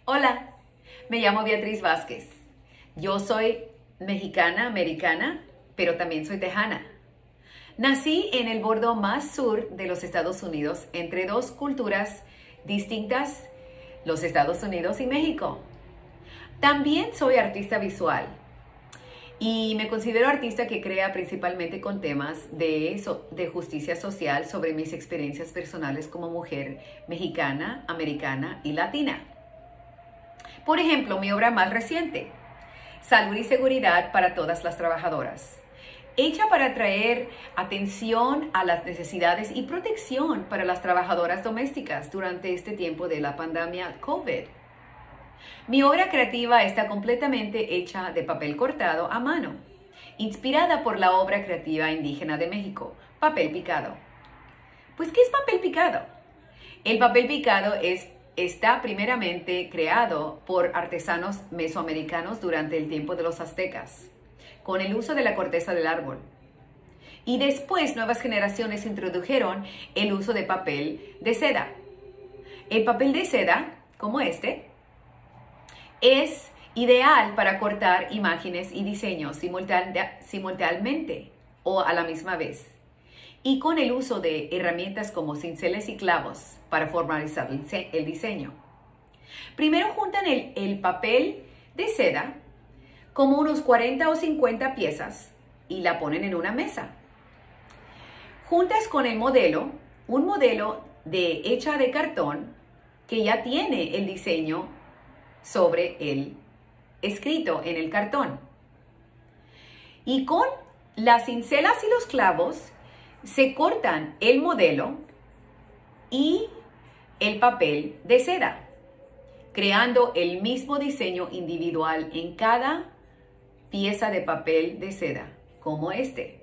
Hola, me llamo Beatriz Vázquez. Yo soy mexicana, americana, pero también soy tejana. Nací en el bordo más sur de los Estados Unidos, entre dos culturas distintas, los Estados Unidos y México. También soy artista visual y me considero artista que crea principalmente con temas de justicia social sobre mis experiencias personales como mujer mexicana, americana y latina. Por ejemplo, mi obra más reciente, Salud y Seguridad para Todas las Trabajadoras, hecha para atraer atención a las necesidades y protección para las trabajadoras domésticas durante este tiempo de la pandemia COVID. Mi obra creativa está completamente hecha de papel cortado a mano, inspirada por la obra creativa indígena de México, papel picado. Pues, ¿qué es papel picado? El papel picado está primeramente creado por artesanos mesoamericanos durante el tiempo de los aztecas, con el uso de la corteza del árbol. Y después nuevas generaciones introdujeron el uso de papel de seda. El papel de seda, como este, es ideal para cortar imágenes y diseños simultáneamente o a la misma vez, y con el uso de herramientas como cinceles y clavos para formalizar el diseño. Primero juntan el papel de seda como unos 40 o 50 piezas y la ponen en una mesa. Juntas con el modelo, un modelo hecha de cartón que ya tiene el diseño sobre el escrito en el cartón. Y con las cincelas y los clavos se cortan el modelo y el papel de seda, creando el mismo diseño individual en cada pieza de papel de seda, como este.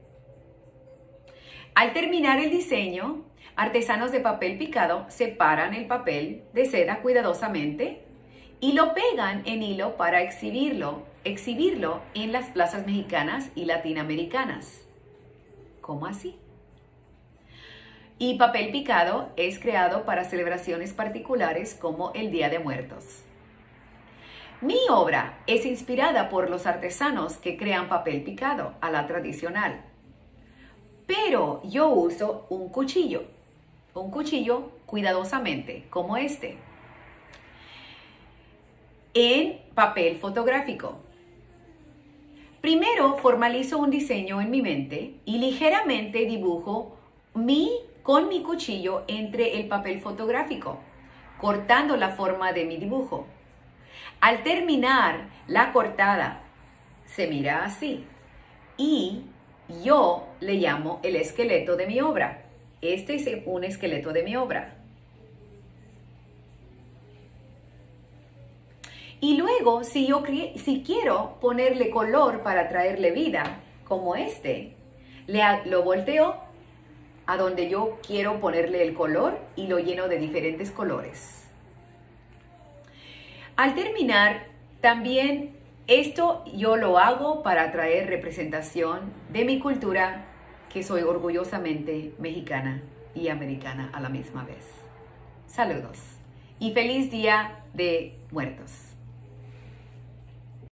Al terminar el diseño, artesanos de papel picado separan el papel de seda cuidadosamente y lo pegan en hilo para exhibirlo en las plazas mexicanas y latinoamericanas. ¿Cómo así? Y papel picado es creado para celebraciones particulares como el Día de Muertos. Mi obra es inspirada por los artesanos que crean papel picado a la tradicional, pero yo uso un cuchillo cuidadosamente, como este, en papel fotográfico. Primero formalizo un diseño en mi mente y ligeramente dibujo con mi cuchillo entre el papel fotográfico, cortando la forma de mi dibujo. Al terminar la cortada, se mira así y yo le llamo el esqueleto de mi obra. Este es un esqueleto de mi obra. Y luego, si quiero ponerle color para traerle vida, como este, lo volteo a donde yo quiero ponerle el color y lo lleno de diferentes colores. Al terminar, también esto yo lo hago para traer representación de mi cultura, que soy orgullosamente mexicana y americana a la misma vez. Saludos y feliz Día de Muertos.